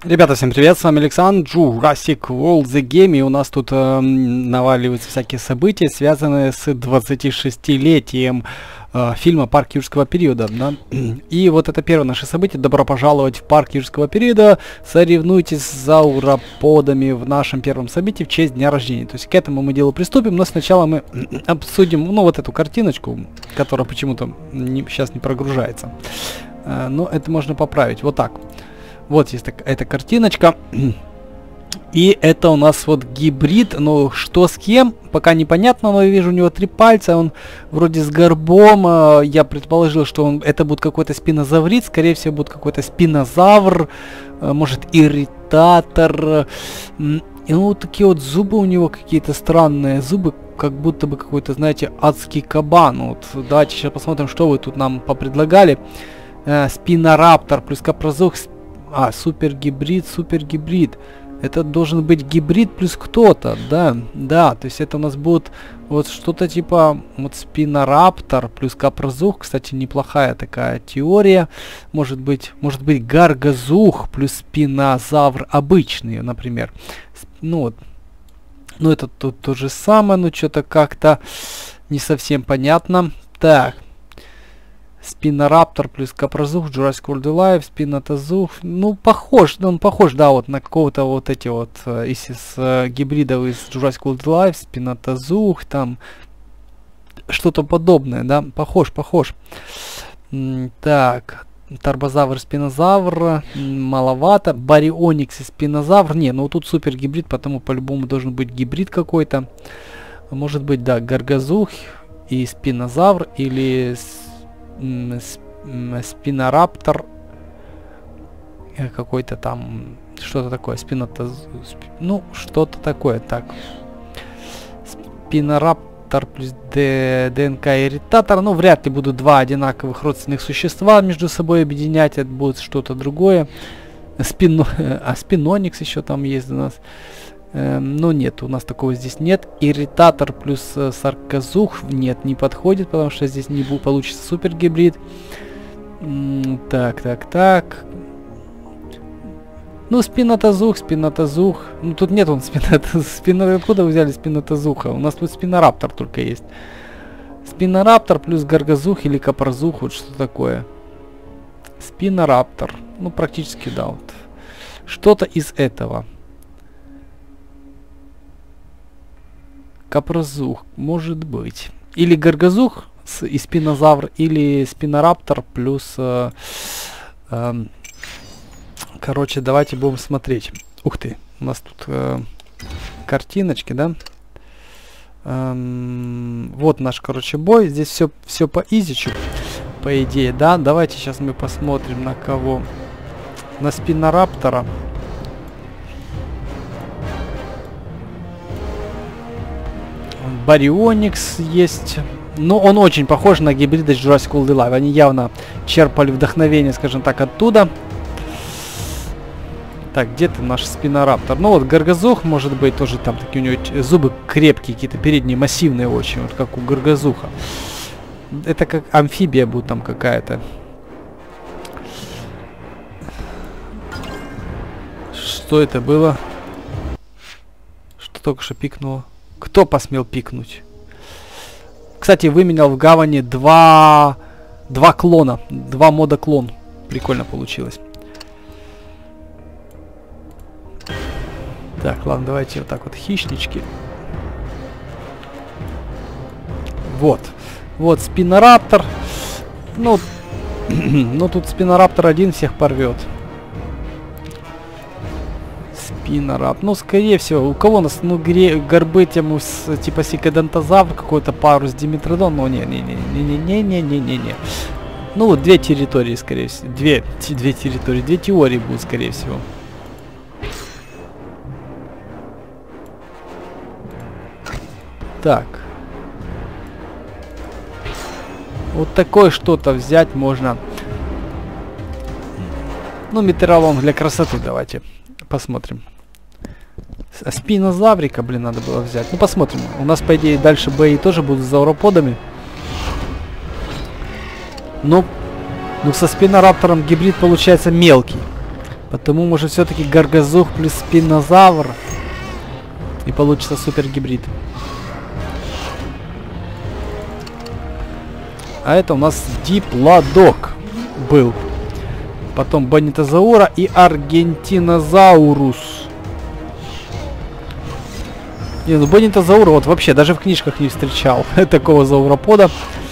Ребята, всем привет, с вами Александр, Jurassic World The Game, и у нас тут наваливаются всякие события, связанные с 26-летием фильма «Парк юрского периода», да? И вот это первое наше событие. Добро пожаловать в парк юрского периода, соревнуйтесь с зауроподами в нашем первом событии в честь дня рождения. То есть к этому мы делу приступим, но сначала мы обсудим, ну, вот эту картиночку, которая почему-то сейчас не прогружается. Но это можно поправить, вот так. Вот есть эта картиночка. И это у нас вот гибрид. Ну, что с кем, пока непонятно, но я вижу у него 3 пальца. Он вроде с горбом. Я предположил, что это будет какой-то спинозаврид. Скорее всего, будет какой-то спинозавр. Может, ирритатор. И ну, такие вот зубы у него какие-то странные. Зубы, как будто бы какой-то, знаете, адский кабан. Вот, давайте сейчас посмотрим, что вы тут нам попредлагали. Спинораптор плюс капрозух. Супергибрид. Это должен быть гибрид плюс кто-то, да, то есть это у нас будет вот что-то типа вот спинораптор плюс капрозух, кстати, неплохая такая теория, может быть гаргозух плюс спинозавр обычный, например, ну вот, ну это тут то же самое, но что-то как-то не совсем понятно. Так. Спинораптор плюс капрозух, Jurassic World Alive, спинотозух. Ну, он похож, да, вот на какого-то вот эти вот, из гибридов из Jurassic World Alive, спинотозух, там, что-то подобное, да, похож. Так, торбозавр, спинозавр, маловато. Барионикс и спинозавр, не, ну тут супер гибрид, потому по-любому должен быть гибрид какой-то. Может быть, да, гаргозух и спинозавр, или спинораптор какой-то там, что-то такое, ну, что-то такое, так. Спинораптор плюс ДНК ирритатор, ну, вряд ли будут 2 одинаковых родственных существа между собой объединять, это будет что-то другое. Спиноникс еще там есть у нас. Но нет, у нас такого здесь нет. Ирритатор плюс сарказух нет, не подходит, потому что здесь не получится супер гибрид. Так. Ну, спинотозух. Ну, тут нет он спинотозуха. Откуда вы взяли спинотозуха? У нас тут спинораптор только есть. Спинораптор плюс гаргозух или капрозух, вот что такое. Спинораптор. Ну, практически, да, вот. Что-то из этого. Капрозух, может быть. Или гаргозух и спинозавр, или спинораптор плюс... короче, давайте будем смотреть. Ух ты, у нас тут картиночки, да? Вот наш, короче, бой. Здесь все по изичу, по идее, да? Давайте сейчас мы посмотрим на кого. На спинораптора. Барионикс есть. Но он очень похож на гибриды Jurassic World Alive. Они явно черпали вдохновение, скажем так, оттуда. Так, где-то наш спинораптор. Ну вот, гаргозух, может быть, тоже там такие у него зубы крепкие, какие-то передние, массивные очень, вот как у гаргозуха. Это как амфибия будет там какая-то. Что это было? Что только что пикнуло? Кто посмел пикнуть? Кстати, выменял в гавани два клона. 2 мода клон. Прикольно получилось. Так, ладно, давайте вот так вот. Хищнички. Вот. Вот спинораптор. Ну, ну тут спинораптор один всех порвет. Спинораптор. Ну, скорее всего, у кого у нас, ну, горбы тему с, типа сикодонтозавр, какой-то парус Димитродон, но не. Ну, вот 2 территории, скорее всего. 2 территории, 2 теории будут, скорее всего. Так. Вот такое что-то взять можно. Ну, метеоролонг для красоты давайте посмотрим. Спинозаврика, блин, надо было взять. Ну, посмотрим. У нас, по идее, дальше бои тоже будут с зауроподами. Но, ну, со спинораптором гибрид получается мелкий. Потому, может, все-таки Горгозух плюс спинозавр. И получится супер гибрид. А это у нас диплодок был. Потом Бонитозаура и Аргентинозаурус. Не, ну Бонитозаура вот вообще даже в книжках не встречал такого зауропода.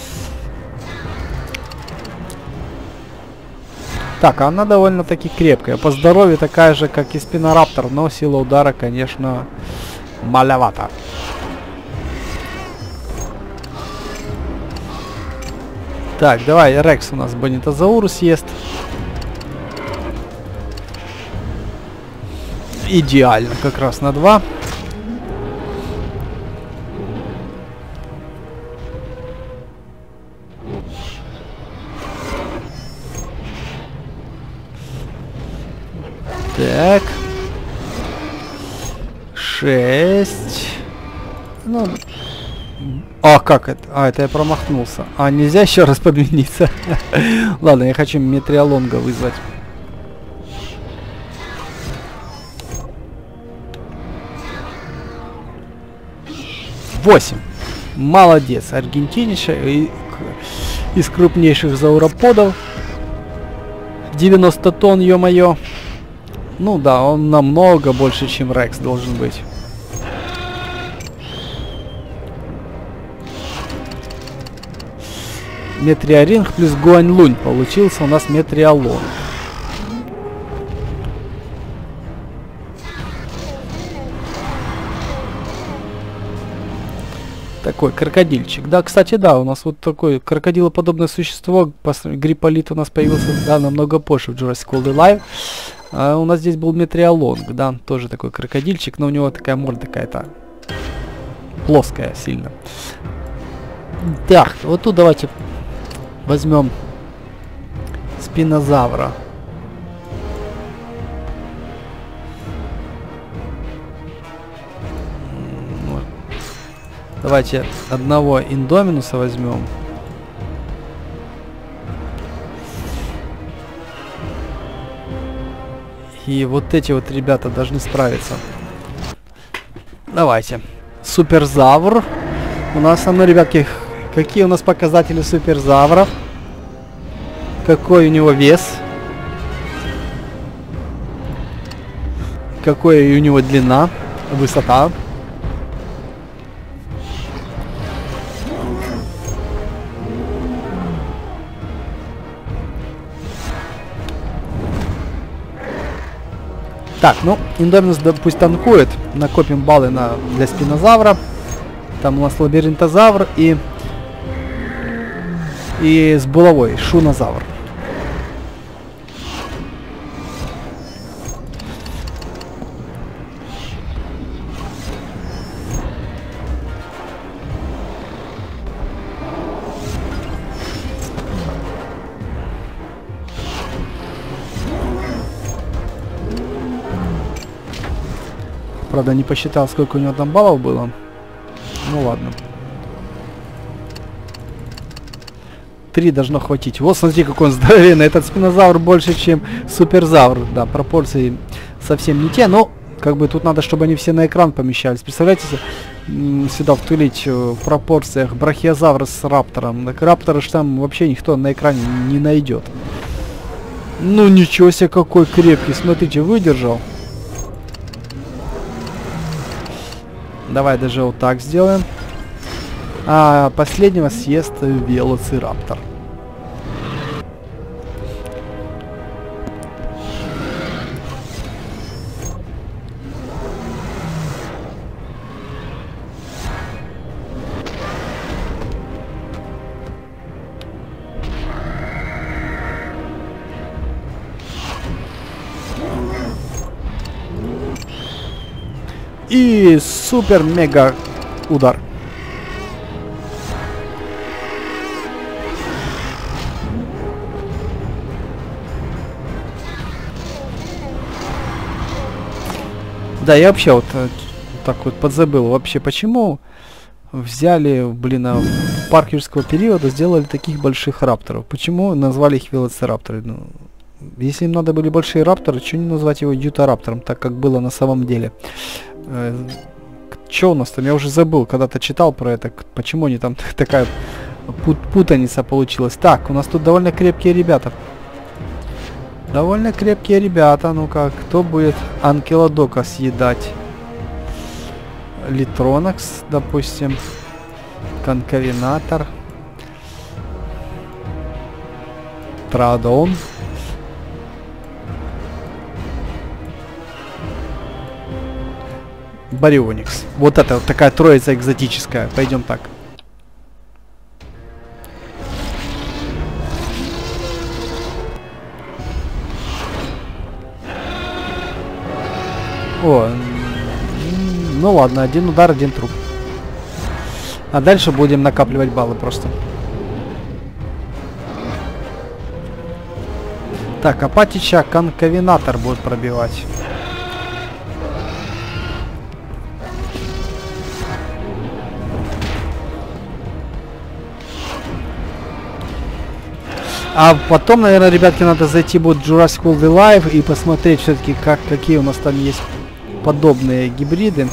Так, она довольно-таки крепкая. По здоровью такая же, как и спинораптор, но сила удара, конечно, маловато. Так, давай, Рекс у нас Бонитозаурус съест. Идеально, как раз на 2. Так. 6. Ну. А, как это? А, это я промахнулся. А, нельзя еще раз подмениться. Ладно, я хочу Метриолонга вызвать. Восемь. Молодец. Аргентиниша из крупнейших зауроподов. 90 тонн, ё-моё. Ну да, он намного больше, чем Рекс должен быть. Метриоринг плюс Гуаньлунь. Получился у нас Метриолонг. Такой крокодильчик. Да, кстати, да, у нас вот такое крокодилоподобное существо. Гриполит у нас появился, да, намного позже в Jurassic World Alive. А у нас здесь был Метриолонг, да, тоже такой крокодильчик, но у него такая морда какая-то плоская сильно. Так, вот тут давайте возьмем спинозавра. Давайте одного Индоминуса возьмем. И вот эти вот ребята должны справиться. Давайте. Суперзавр. У нас со мной, ребятки, какие у нас показатели суперзавра? Какой у него вес? Какой у него длина? Высота? Так, ну, Индоминус, да, пусть танкует. Накопим баллы для спинозавра. Там у нас лабиринтозавр и с булавой шунозавр. Правда, не посчитал, сколько у него там баллов было. Ну ладно. 3 должно хватить. Вот смотри, какой он здоровенный. Этот спинозавр больше, чем суперзавр. Да, пропорции совсем не те, но как бы тут надо, чтобы они все на экран помещались. Представляете, сюда втулить в пропорциях брахиозавра с раптором. Так раптора ж там вообще никто на экране не найдет. Ну ничего себе, какой крепкий. Смотрите, выдержал. Давай даже вот так сделаем. А последнего съест велоцираптор. И супер-мега удар. Да, я вообще вот так вот подзабыл. Вообще, почему взяли, блин, парк юрского периода, сделали таких больших рапторов? Почему назвали их велоцирапторы? Ну, Если им надо были большие рапторы, что не назвать его Ютараптором, так как было на самом деле? Что у нас там? Я уже забыл, когда-то читал про это. Почему они там такая путаница получилась? Так, у нас тут довольно крепкие ребята. Довольно крепкие ребята. Ну-ка, кто будет Анкилодока съедать? Литронакс, допустим. Конковинатор. Траодон. Барионикс. Вот это вот такая троица экзотическая. Пойдем так. О, ну ладно, один удар, один труп. А дальше будем накапливать баллы просто. Так, Апатича конковинатор будет пробивать. А потом, наверное, ребятки, надо зайти будет в Jurassic World Live и посмотреть все-таки, какие у нас там есть подобные гибриды.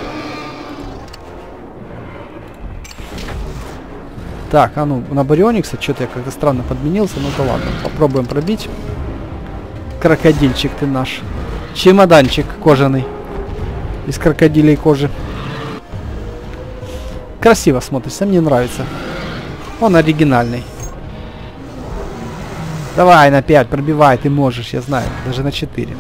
Так, а ну, на Барионикса что-то я как-то странно подменился, ну да ладно, попробуем пробить. Крокодильчик ты наш. Чемоданчик кожаный. Из крокодилей кожи. Красиво смотрится, мне нравится. Он оригинальный. Давай на 5, пробивай, ты можешь, я знаю. Даже на 4.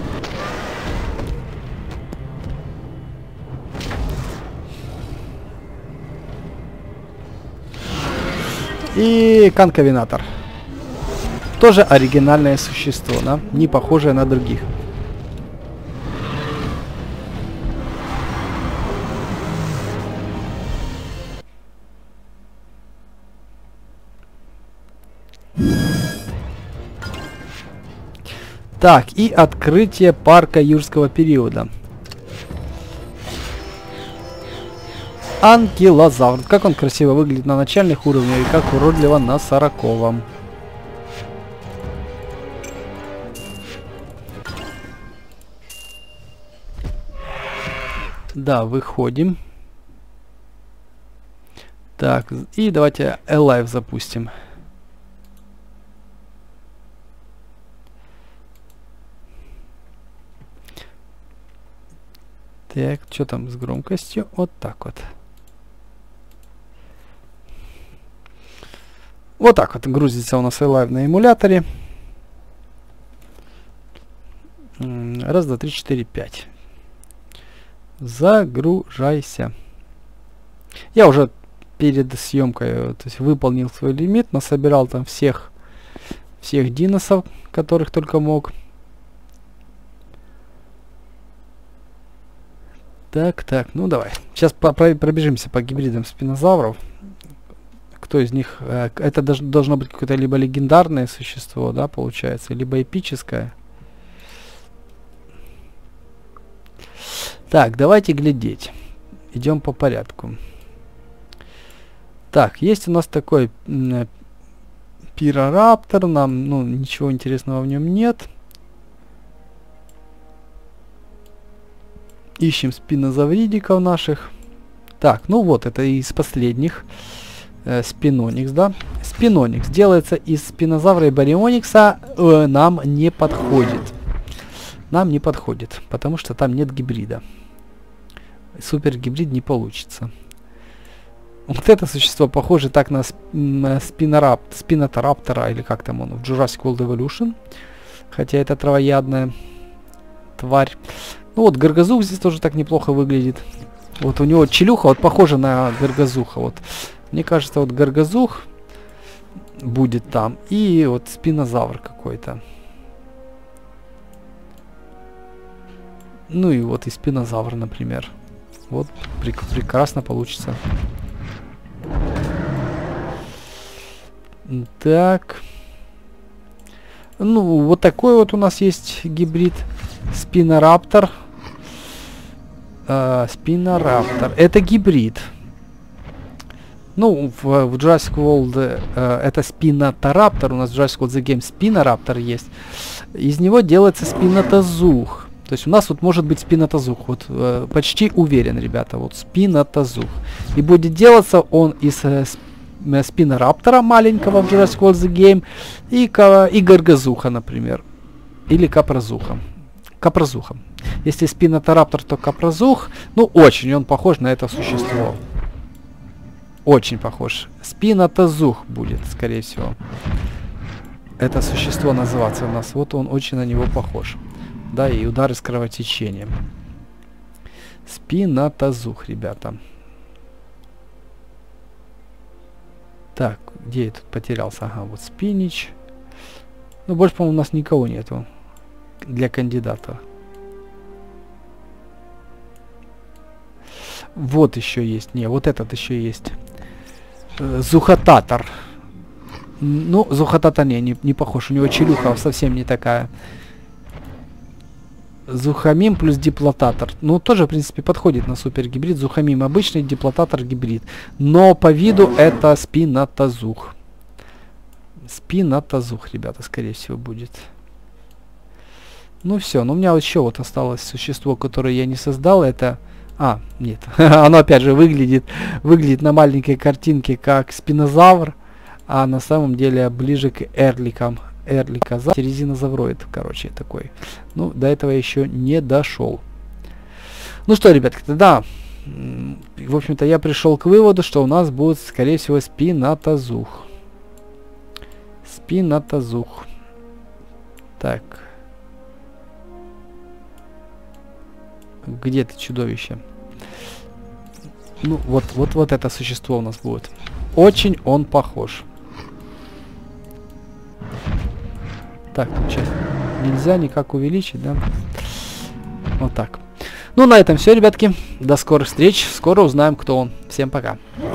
И конковинатор. Тоже оригинальное существо, да? Не похожее на других. Так, и открытие парка юрского периода. Анкилозавр. Как он красиво выглядит на начальных уровнях и как уродливо на 40-м. Да, выходим. Так, и давайте Alive запустим. Так, что там с громкостью? Вот так вот. Вот так вот грузится у нас Alive на эмуляторе. Раз, два, три, четыре, пять. Загружайся. Я уже перед съемкой то есть, выполнил свой лимит, насобирал там всех диносов, которых только мог. Так, ну давай. Сейчас пробежимся по гибридам спинозавров. Кто из них... это должно быть какое-то либо легендарное существо, да, получается, либо эпическое. Так, давайте глядеть. Идем по порядку. Так, есть у нас такой пирораптор. Нам, ну, ничего интересного в нем нет. Ищем спинозавридиков наших. Так, ну вот, это из последних. Спиноникс, да? Спиноникс делается из спинозавра и барионикса. Нам не подходит. Нам не подходит, потому что там нет гибрида. Супер гибрид не получится. Вот это существо похоже так на спинотораптора, или как там он, в Jurassic World Evolution. Хотя это травоядная тварь. Ну вот, Горгазух здесь тоже так неплохо выглядит. Вот у него челюха вот похожа на Горгазуха. Вот. Мне кажется, вот Горгазух будет там. И вот спинозавр какой-то. Ну и вот и спинозавр, например. Вот прекрасно получится. Так. Ну, вот такой вот у нас есть гибрид. Спинораптор. Спинораптор. Это гибрид. Ну, в Jurassic World это Spinotaraptor, у нас в Jurassic World The Game Spinorapt есть. Из него делается Spinotazoox. То есть у нас вот может быть Spinotazoox. Вот почти уверен, ребята, вот Spinotazoox. И будет делаться он из Спинораптора маленького в Jurassic World The Game и Горгозуха, например. Или Капрозуха. Капрозуха. Если Спинотараптор, то Капрозух. Ну, очень он похож на это существо. Очень похож. Спинотазух будет, скорее всего. Это существо называться у нас. Вот он очень на него похож. Да, и удары с кровотечением. Спинотазух, ребята. Так, где я тут потерялся? Ага, вот Спинич. Ну, больше, по-моему, у нас никого нету для кандидата. Вот еще есть. Не, вот этот еще есть. Зухотатор. Ну, Зухотатор не похож. У него челюха совсем не такая. Зухамим плюс диплотатор. Ну, тоже, в принципе, подходит на супергибрид. Зухамим обычный, диплотатор гибрид. Но по виду это Спинотазух. Спинотазух, ребята, скорее всего, будет. Ну, все. Но у меня еще вот осталось существо, которое я не создал. Это... А, нет. Оно, опять же, выглядит на маленькой картинке как спинозавр. А на самом деле ближе к эрликам. Эрликозавр, резинозавроид, короче, такой. Ну, до этого еще не дошел. Ну что, ребятки, тогда, в общем-то, я пришел к выводу, что у нас будет, скорее всего, Спинотазух. Спинотазух. Так. Где ты, чудовище? Ну, вот это существо у нас будет. Очень он похож. Так, тут сейчас нельзя никак увеличить, да? Вот так. Ну, на этом все, ребятки. До скорых встреч. Скоро узнаем, кто он. Всем пока.